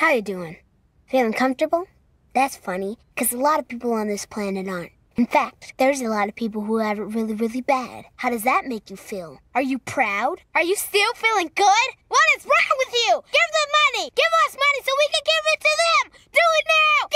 How you doing? Feeling comfortable? That's funny, because a lot of people on this planet aren't. In fact, there's a lot of people who have it really, really bad. How does that make you feel? Are you proud? Are you still feeling good? What is wrong with you? Give them money! Give us money so we can give it to them! Do it now!